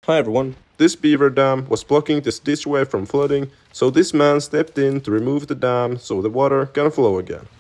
Hi everyone. This beaver dam was blocking this ditchway from flooding, so this man stepped in to remove the dam so the water can flow again.